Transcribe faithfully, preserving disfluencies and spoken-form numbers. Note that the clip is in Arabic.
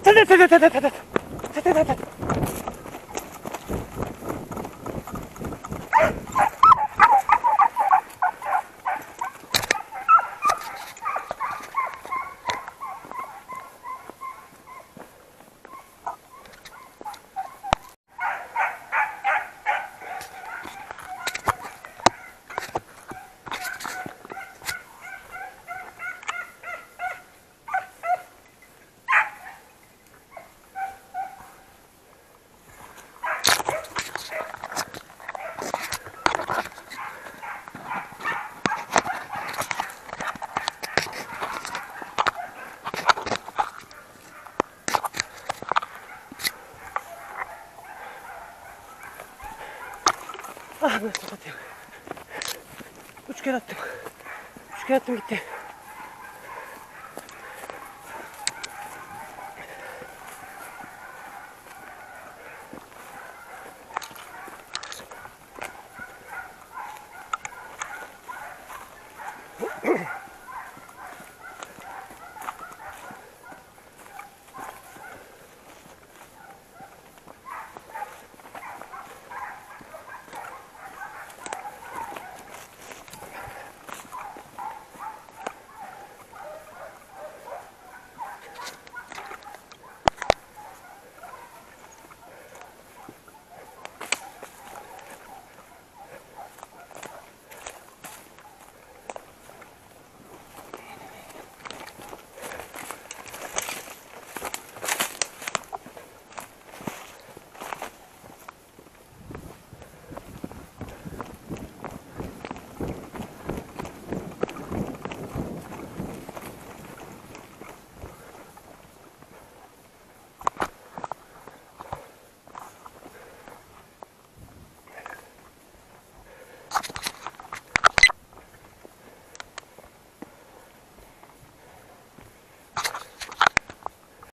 立て立て立て立て立て立て。あ、ちょっと待ってよ。打ち気だって。打ち気だってみて。